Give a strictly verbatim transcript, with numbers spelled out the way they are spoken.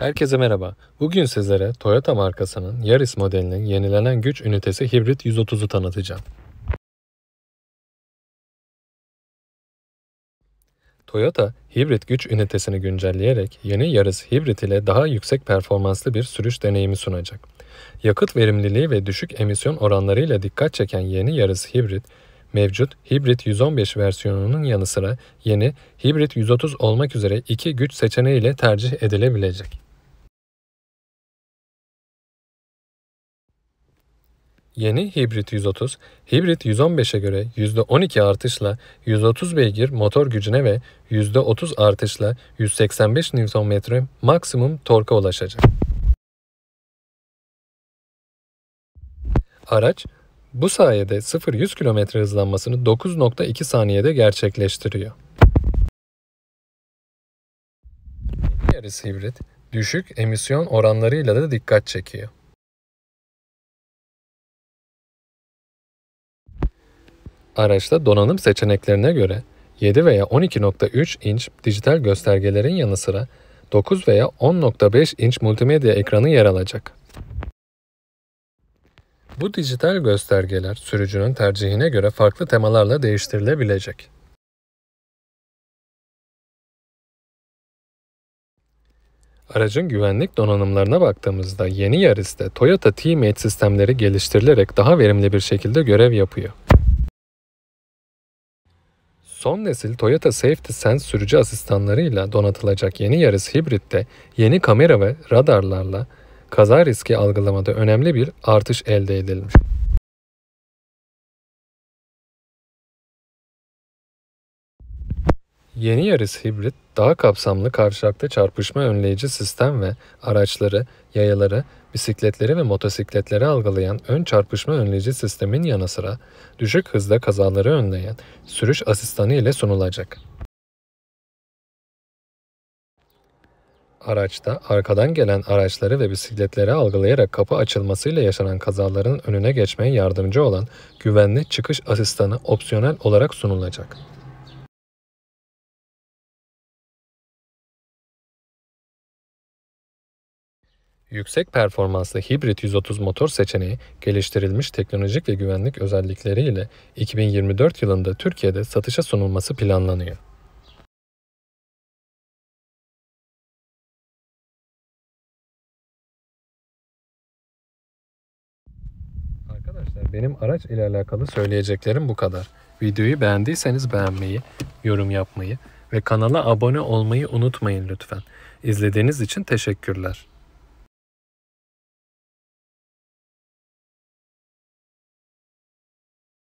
Herkese merhaba. Bugün sizlere Toyota markasının Yaris modelinin yenilenen güç ünitesi Hibrit yüz otuzu tanıtacağım. Toyota, hibrit güç ünitesini güncelleyerek yeni Yaris Hibrit ile daha yüksek performanslı bir sürüş deneyimi sunacak. Yakıt verimliliği ve düşük emisyon oranlarıyla dikkat çeken yeni Yaris Hibrit, mevcut Hibrit yüz on beş versiyonunun yanı sıra yeni Hibrit yüz otuz olmak üzere iki güç seçeneği ile tercih edilebilecek. Yeni Hibrit yüz otuz, Hibrit yüz on beşe göre yüzde on iki artışla yüz otuz beygir motor gücüne ve yüzde otuz artışla yüz seksen beş Newton metre maksimum torka ulaşacak. Araç, bu sayede sıfır yüz kilometre hızlanmasını dokuz nokta iki saniyede gerçekleştiriyor. Yaris Hibrit, düşük emisyon oranlarıyla da dikkat çekiyor. Araçta donanım seçeneklerine göre yedi veya on iki nokta üç inç dijital göstergelerin yanı sıra dokuz veya on nokta beş inç multimedya ekranı yer alacak. Bu dijital göstergeler sürücünün tercihine göre farklı temalarla değiştirilebilecek. Aracın güvenlik donanımlarına baktığımızda yeni Yaris'te Toyota Teammate sistemleri geliştirilerek daha verimli bir şekilde görev yapıyor. Son nesil Toyota Safety Sense sürücü asistanlarıyla donatılacak yeni Yaris Hibrit'te yeni kamera ve radarlarla kaza riski algılamada önemli bir artış elde edilmiş. Yeni Yaris Hibrit, daha kapsamlı kavşakta çarpışma önleyici sistem ve araçları, yayaları, bisikletleri ve motosikletleri algılayan ön çarpışma önleyici sistemin yanı sıra düşük hızda kazaları önleyen sürüş asistanı ile sunulacak. Araçta arkadan gelen araçları ve bisikletleri algılayarak kapı açılmasıyla yaşanan kazaların önüne geçmeye yardımcı olan güvenli çıkış asistanı opsiyonel olarak sunulacak. Yüksek performanslı Hibrit yüz otuz motor seçeneği, geliştirilmiş teknolojik ve güvenlik özellikleriyle iki bin yirmi dört yılında Türkiye'de satışa sunulması planlanıyor. Arkadaşlar, benim araç ile alakalı söyleyeceklerim bu kadar. Videoyu beğendiyseniz beğenmeyi, yorum yapmayı ve kanala abone olmayı unutmayın lütfen. İzlediğiniz için teşekkürler.